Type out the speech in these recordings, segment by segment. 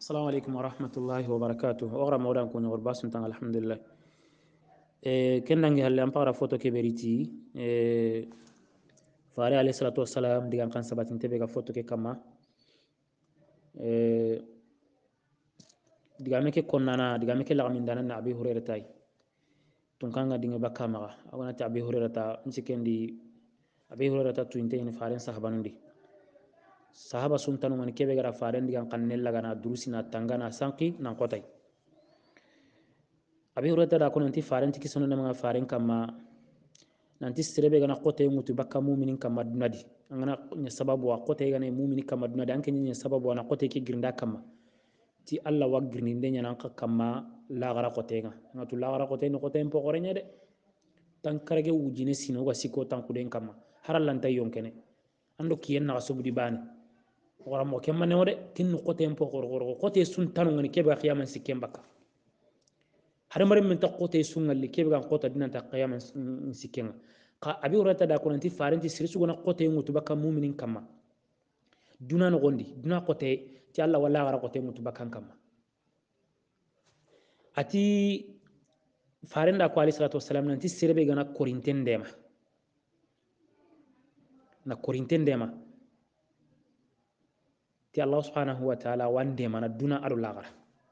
السلام عليكم ورحمة الله وبركاته. أغرى مودان كوني غرباس نتان الحمد لله. كن نانجي هل أمبارا فوتو كبريتي فاري عليه الصلاة والسلام ديغان كان سبات انتبه فوتو كي كما ديغامي كي كونانا ديغامي كي لغمين دانا نعبي هريرة تاي تنكانغا ديغي بكا مغا أغانا تعبي هريرة تا نسيكين دي أبي هريرة تا توينتين فارين صحبانون دي sahaba suntanu ngani kebe gara faren digan kannel laga na durusi na tangana sanki nan kotay abi hurata da kono nanti faren tiki sono na faren kama nanti serebe gana kotay mutu bakka mu'minin kama dunadi angana nya sababu wa kotay gana mu'minin kama dunadi anke nya sababu wana kotay ki girinda kama ti alla wa girninde nya nan kama la gara kotay nga ngatu la gara kotay no kotay mpo gore nya de tan karage wujine sino ga siko tan kuden kama harallanta yonkene ando kiyen na subudi bani wara mo kemma ne wode tin qote mpo gorgoro qote sun tanu ngani kebe qiyaman sikken baka hare mare min ta qote sun ngali kebe gan qota dinan ta qiyaman sikken ka abi urata da kunanti farenti sirisu gona qote ngutu baka mu'minin kama duna no gondi duna qote ti alla wala gara qote ngutu baka kama ati farenda ko alayhi salatu wassalam nanti sirebe gana korinten dema na korinten dema ti Allah subhanahu wa ta'ala wande mana duna adu lagara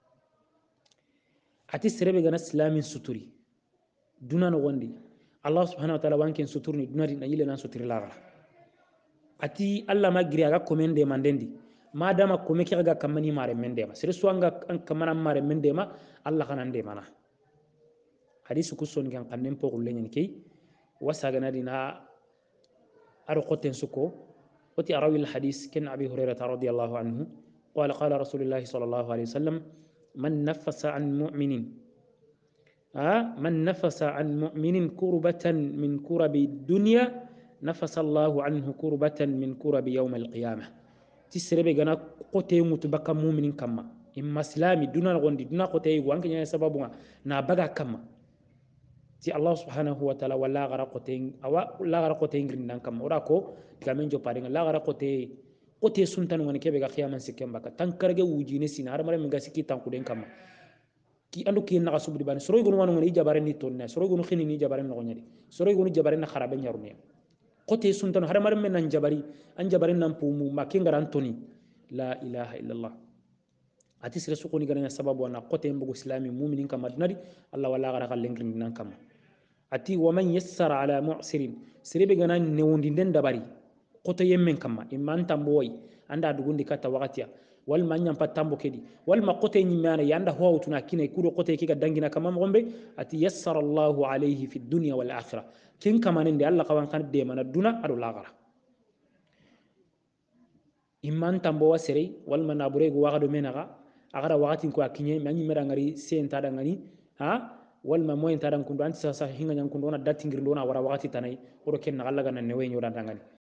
ati serebe gana islamin suturi duna no gondi Allah subhanahu wa ta'ala wanken suturni duna di na yile nan suturi lagara ati Allah magri aga komende mandendi madama kome ki aga kamani mare mendema sere suanga an kamana mare mendema Allah kana ndema na hadisu kuson gan kanem po gulenyen kay wasaga na dina aro qoten suko وتي أروي الحديث كن أبي هريرة رضي الله عنه قال قال رسول الله صلى الله عليه وسلم من نفس عن مؤمن من نفس عن مؤمن كربة من كرب الدنيا نفس الله عنه كربة من كرب يوم القيامة تسرب جنا قتي متبقى مؤمن كما إما إسلامي دون الغندي دون قتي وانك يعني سببنا نابغا كما ti Allah subhanahu wa ta'ala wala gara qote awa la gara qote ngrindan kam ora ko gamen jo paringa la gara qote suntan ngani kebe ga khiyaman sikem baka tankarge wujine sina har mare mi ga sikki tankuden kam ki andu ki na subdi ban soro gonu wanu ngani jabare ni tonne soro gonu khini ni jabare no nyadi soro gonu jabare na kharabe nyarune qote suntan har mare men nan jabari an jabare nan pumu makinga antoni la ilaha illallah ati sira sukuni gana sababu na qote mbugo islami mu'minin kam adnadi Allah wala gara kalengrin nan kam ati waman yassara ala mu'sirin sirebe gana newundi den dabari koto yemmen kamma imman tambo way anda dugundi kata wakatiya wal ma nyam patambo kedi wal ma kote nyimana yanda hawtuna kine kudo kote kiga dangina kamma gombe ati yassara Allah alayhi fi dunya wal akhirah kin kamanende Allah kawan kan de mana duna adu lagara imman tambo wasere wal ma nabure go wagado menaga agara wakati ko akinye manyi mera ngari senta dangani ha walma moyen tadan kundu anti sa hinga nyam kundu ona datingir ndona wara wakati tanai oro ken na Allah ga nan ne we nyoda dangani